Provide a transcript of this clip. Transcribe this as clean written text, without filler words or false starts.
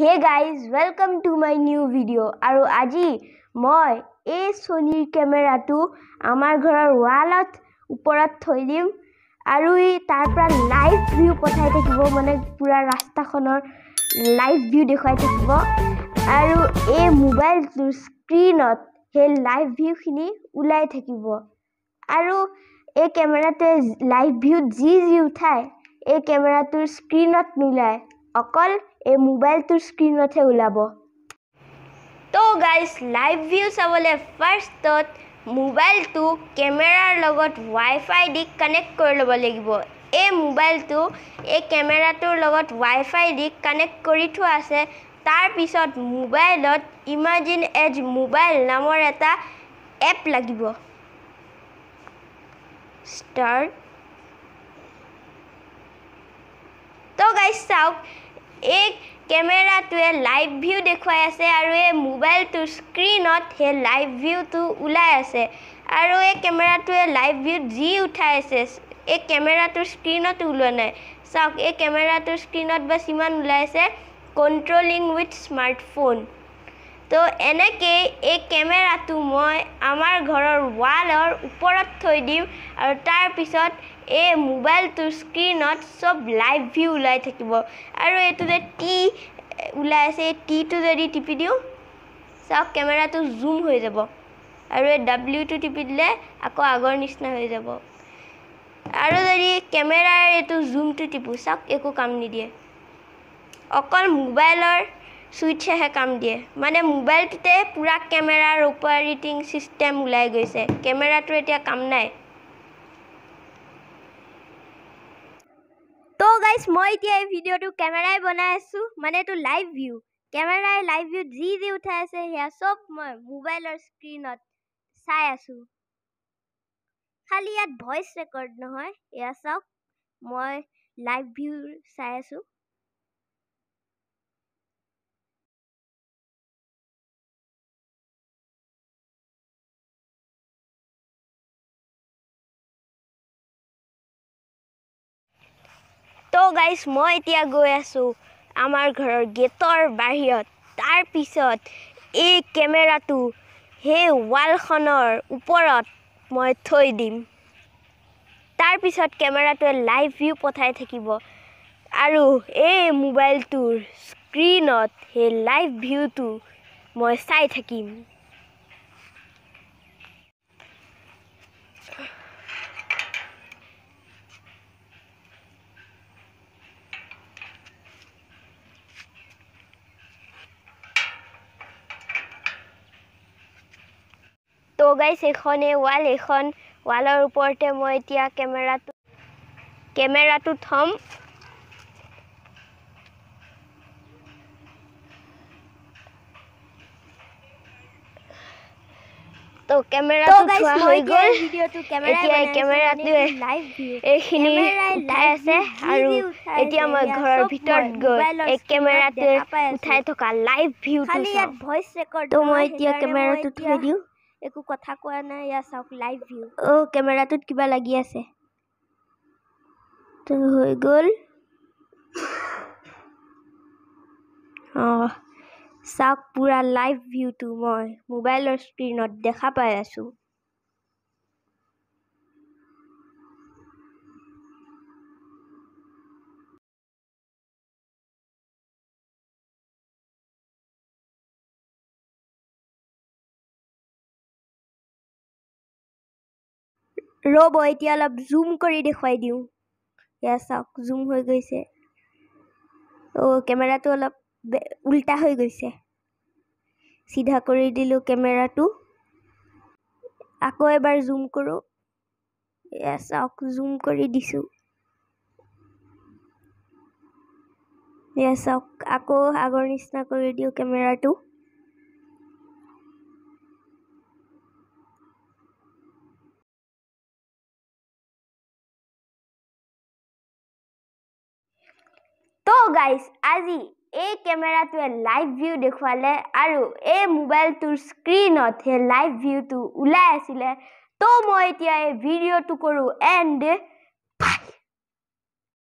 Hey guys, welcome to my new video. Aru aji moi ei Sony camera tu amar ghorar walot uporat thoi dim aru ei tar pra live view pothai thakibo mane pura rasta khonor live view dekhai thakibo aru ei mobile tu screenot he live view khini ulai thakibo aru ei camera te live view ji uthai ei camera tu screenot nulai অকল এই মোবাইলটোৰ স্ক্ৰীনতহে ওলাব তো guys live view চাবলে ফাৰ্ষ্টত মোবাইলটো কেমেৰাৰ লগত ৱাইফাই দি কানেক্ট কৰি ল'ব লাগিব এই মোবাইলটো এই কেমেৰাটোৰ লগত ৱাইফাই দি কানেক্ট কৰি থোৱা আছে তাৰ পিছত মোবাইলত ইমাজিন এজ মোবাইল নামৰ এটা এপ লাগিব ষ্টাৰ্ট তো গাইস চাওক এই কেমেৰাটোৱে লাইভ ভিউ দেখুৱাই আছে আৰু এই মোবাইলটোৰ স্ক্ৰীনত হে লাইভ ভিউটো ওলাই আছে আৰু এই কেমেৰাটোৱে লাইভ ভিউ যি উঠাই আছে এই কেমেৰাটোৰ স্ক্ৰীনত ওলোৱা নাই চাওক এই কেমেৰাটোৰ স্ক্ৰীনত বাছ ইমান ওলাই আছে কণ্ট্ৰলিং উইথ স্মাৰ্টফোন তো এনেকৈ এই কেমেৰাটো মই আমাৰ ঘৰৰ ৱালৰ ওপৰত থৈ দিম আৰু তাৰপিছত এই মোবাইলটোৰ স্ক্ৰীনত সব লাইভ ভিউ ওলাই থাকিব আৰু এইটো যে টি ওলাই আছে এই টিটো যদি টিপি দিওঁ চাওক কেমেৰাটো জুম হৈ যাব আৰু এই ডাব্লিউটো টিপি দিলে আকৌ আগৰ নিচিনা হৈ যাব আৰু যদি কেমেৰাৰ এইটো জুমটো টিপো চাওক একো কাম নিদিয়ে অকল মোবাইলৰ সুইচহে কাম দিয়ে মানে মোবাইলটোতে পুৰা কেমেৰাৰ অপাৰেটিং সিস্টেম ওলাই গৈছে কেমেৰাটো এতিয়া কাম নাই তো গাইস মই এতিয়া এই ভিডিওটো কেমেৰাই বনাই আছো মানে এটো লাইভ ভিউ কেমেৰাই লাইভ ভিউ যি উঠাই আছে হেয়া সব মই মোবাইলৰ স্ক্ৰীনত চাই আছো খালি ইয়াত ভয়েস ৰেকৰ্ড নহয় এয়া চাওক মই লাইভ ভিউ চাই আছো তো গাইস মই এতিয়া গৈ আছো আমাৰ ঘৰৰ গেটৰ বাহিৰত তাৰ পিছত এই কেমেৰাটো হে ৱালখনৰ ওপৰত মই থৈ দিম তাৰ পিছত কেমেৰাটোৱে লাইভ ভিউ পঠাই থাকিব আৰু এই মোবাইলটোৰ স্ক্ৰীনত হে লাইভ ভিউটো মই চাই থাকিম তো গাইস এখনে এখন ওয়ালৰ ওপৰতে মই এতিয়া কেমেৰাটো থম তো কেমেৰাটো থোৱা হৈ গ'ল এতিয়া কেমেৰাটো লাইভ ভিউ এইখিনি উঠাই আছে আৰু এতিয়া মই ঘৰৰ ভিতৰত গৈ এই কেমেৰাটো উঠাই থকা লাইভ ভিউটো চাওঁ ভয়েস ৰেকৰ্ড তো মই এতিয়া কেমেৰাটো থৈ দিওঁ একো কথা কোৱা নাই ইয়া চাওক লাইভ ভিউ ও কেমেৰাটোত কিবা লাগি আছে তো হৈ গ'ল চাওক পুৰা লাইভ ভিউটো মই মোবাইলৰ স্ক্ৰীনত দেখা পাই আছো ৰ'ব এতিয়া অলপ জুম কৰি দেখুৱাই দিওঁ ইয়া চাওক জুম হৈ গৈছে কেমেৰাটো অলপ উল্টা হৈ গৈছে সিধা কৰি দিলোঁ কেমেৰাটো আকৌ এবাৰ জুম কৰোঁ ইয়া চাওক জুম কৰি দিছোঁ ইয়া চাওক আকৌ আগৰ নিচিনা কৰি দিওঁ কেমেৰাটো তো গাইস আজি এই কেমেৰাটোৱে লাইভ ভিউ দেখুৱালে আৰু এই মোবাইলটোৰ স্ক্ৰীনত হে লাইভ ভিউটো ওলাই আছিলে তো মই এতিয়া এই ভিডিঅ'টো কৰোঁ এণ্ড